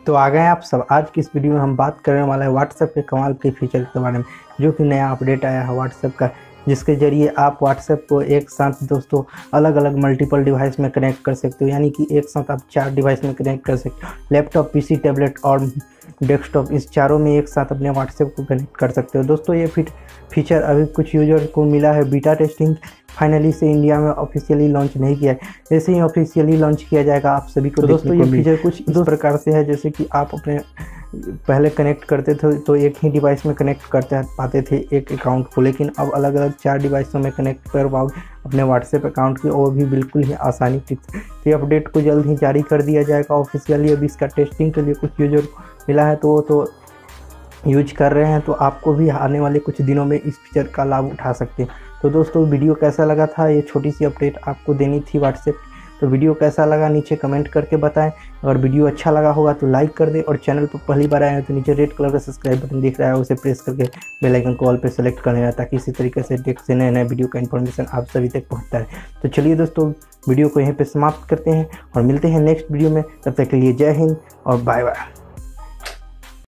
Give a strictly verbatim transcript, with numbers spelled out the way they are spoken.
तो आ गए आप सब। आज की इस वीडियो में हम बात करने वाले हैं व्हाट्सएप के कमाल के फीचर के बारे में, जो कि नया अपडेट आया है व्हाट्सएप का, जिसके जरिए आप व्हाट्सएप को एक साथ दोस्तों अलग अलग मल्टीपल डिवाइस में कनेक्ट कर सकते हो। यानी कि एक साथ आप चार डिवाइस में कनेक्ट कर सकते हो। लैपटॉप, पीसी, टैबलेट और डेस्कटॉप, इस चारों में एक साथ अपने व्हाट्सएप को कनेक्ट कर सकते हो। दोस्तों ये फीचर अभी कुछ यूजर को मिला है बीटा टेस्टिंग, फाइनली से इंडिया में ऑफिशियली लॉन्च नहीं किया है। जैसे ही ऑफिशियली लॉन्च किया जाएगा आप सभी को दोस्तों ये फीचर कुछ इस प्रकार से है, जैसे कि आप अपने पहले कनेक्ट करते थे तो एक ही डिवाइस में कनेक्ट करते पाते थे एक अकाउंट को, लेकिन अब अलग अलग चार डिवाइसों में कनेक्ट कर पाओगे अपने व्हाट्सएप अकाउंट की, और भी बिल्कुल ही आसानी से। तो ये अपडेट को जल्द ही जारी कर दिया जाएगा ऑफिशियली। अभी इसका टेस्टिंग के लिए कुछ यूजर को मिला है तो वो तो यूज कर रहे हैं, तो आपको भी आने वाले कुछ दिनों में इस फीचर का लाभ उठा सकते हैं। तो दोस्तों वीडियो कैसा लगा था, ये छोटी सी अपडेट आपको देनी थी व्हाट्सएप। तो वीडियो कैसा लगा नीचे कमेंट करके बताएं। अगर वीडियो अच्छा लगा होगा तो लाइक कर दें, और चैनल पर पहली बार आए हैं तो नीचे रेड कलर का सब्सक्राइब बटन दिख रहा है, उसे प्रेस करके बेल आइकन को ऑल पे सेलेक्ट कर लेना, ताकि इसी तरीके से टेक से नए नए वीडियो का इन्फॉर्मेशन आप सभी तक पहुँचता है। तो चलिए दोस्तों वीडियो को यहीं पर समाप्त करते हैं और मिलते हैं नेक्स्ट वीडियो में। तब तक के लिए जय हिंद और बाय बाय।